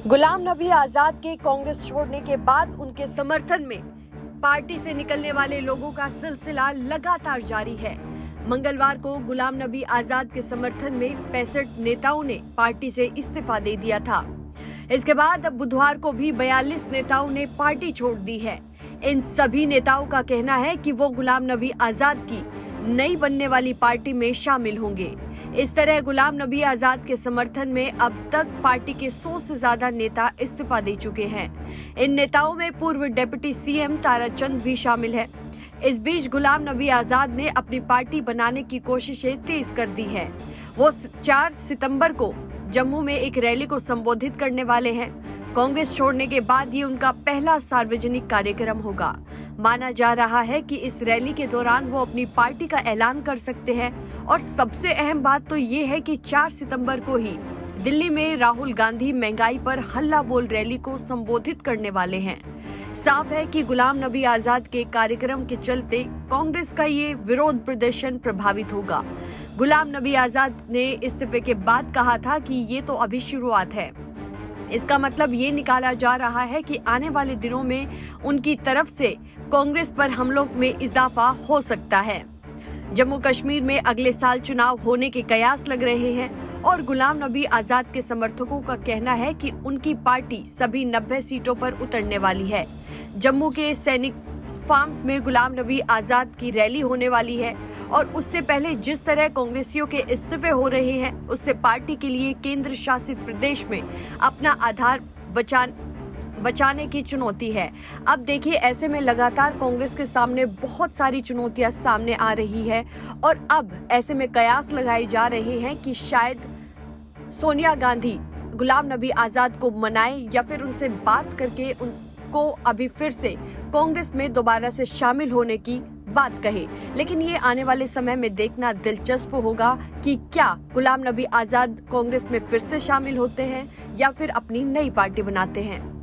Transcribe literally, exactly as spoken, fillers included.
गुलाम नबी आजाद के कांग्रेस छोड़ने के बाद उनके समर्थन में पार्टी से निकलने वाले लोगों का सिलसिला लगातार जारी है। मंगलवार को गुलाम नबी आजाद के समर्थन में पैंसठ नेताओं ने पार्टी से इस्तीफा दे दिया था। इसके बाद अब बुधवार को भी बयालीस नेताओं ने पार्टी छोड़ दी है। इन सभी नेताओं का कहना है कि वो गुलाम नबी आजाद की नई बनने वाली पार्टी में शामिल होंगे। इस तरह गुलाम नबी आजाद के समर्थन में अब तक पार्टी के सौ से ज्यादा नेता इस्तीफा दे चुके हैं। इन नेताओं में पूर्व डिप्टी सीएम ताराचंद भी शामिल है। इस बीच गुलाम नबी आजाद ने अपनी पार्टी बनाने की कोशिशें तेज कर दी है। वो चार सितंबर को जम्मू में एक रैली को संबोधित करने वाले हैं। कांग्रेस छोड़ने के बाद ये उनका पहला सार्वजनिक कार्यक्रम होगा। माना जा रहा है कि इस रैली के दौरान वो अपनी पार्टी का ऐलान कर सकते हैं और सबसे अहम बात तो ये है कि चार सितंबर को ही दिल्ली में राहुल गांधी महंगाई पर हल्ला बोल रैली को संबोधित करने वाले हैं। साफ है कि गुलाम नबी आजाद के कार्यक्रम के चलते कांग्रेस का ये विरोध प्रदर्शन प्रभावित होगा। गुलाम नबी आजाद ने इस्तीफे के बाद कहा था कि ये तो अभी शुरुआत है। इसका मतलब ये निकाला जा रहा है कि आने वाले दिनों में उनकी तरफ से कांग्रेस पर हमलों में इजाफा हो सकता है। जम्मू कश्मीर में अगले साल चुनाव होने के कयास लग रहे हैं और गुलाम नबी आजाद के समर्थकों का कहना है कि उनकी पार्टी सभी नब्बे सीटों पर उतरने वाली है। जम्मू के सैनिक फार्म्स में गुलाम नबी आजाद की रैली होने वाली है और उससे पहले जिस तरह कांग्रेसियों के इस्तीफे हो रहे हैं उससे पार्टी के लिए केंद्र शासित प्रदेश में अपना आधार बचा बचाने की चुनौती है। अब देखिए, ऐसे में लगातार कांग्रेस के सामने बहुत सारी चुनौतियां सामने आ रही है और अब ऐसे में कयास लगाए जा रहे हैं कि शायद सोनिया गांधी गुलाम नबी आजाद को मनाए या फिर उनसे बात करके उनको अभी फिर से कांग्रेस में दोबारा से शामिल होने की बात कहे। लेकिन ये आने वाले समय में देखना दिलचस्प होगा कि क्या गुलाम नबी आजाद कांग्रेस में फिर से शामिल होते हैं या फिर अपनी नई पार्टी बनाते हैं।